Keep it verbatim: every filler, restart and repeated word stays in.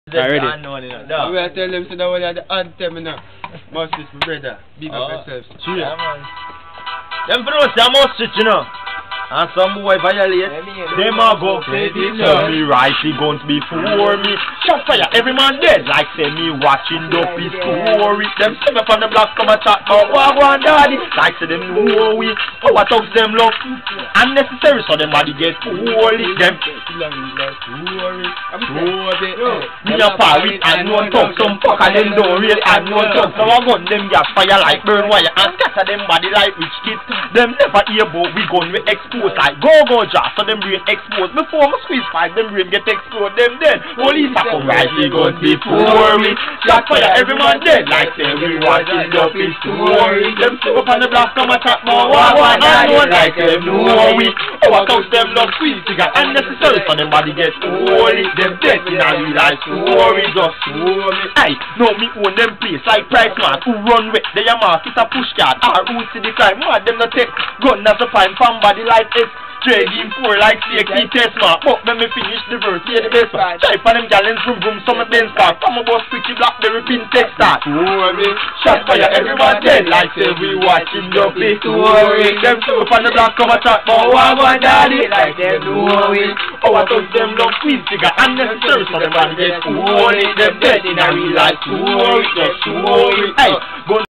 Already. No. We are telling them so that one of the anthem now. Must my brother. Big up yourself. Cheers. Yeah, man. Them for us, them must you know. And some boy violate, them a go. Tell me right, he going to be for me. Shot fire, every man dead. Like say me watching the peace story. Them see me from the block come and talk about what one daddy. Like say them know we. Oh, what thugs them love. Unnecessary so them body get holy. Them. Me a parry and no talk. Some fucker them don't really and no talk. So I gun them gas fire like burn wire. And scatter them body like rich kids. Them never hear about we gun we expose. Like go go jar, so them brain exposed. Before my squeeze five, them brain get explode. Them then police a come right, they gun before we. Shot fire, every man dead. Like say we watching the peace story. Them sit up on the block, come and talk more. One one unknown, like them know we. Our coach them love squeeze, they got unnecessary, so them body get holy. Them dead in a real life story, just story. Aye, no me own them place like Price Man who run with. They a mark, it's a push card. Or who see the crime, mad them not take gun as a fine from body like it's trade him for like C K test mark. But when me finish the verse, hear the best part. Try for them gallons, vroom vroom, some of them start. From a bus, pretty blackberry pin text start. Shot fire, everyone dead. Like say we watching the big story. Them two from the block come attack, but one one daddy. Like them know it. Oh, I thought them love queens, they got unnecessary, so them man get holy. Them dead in a real life story, just story. Hey, go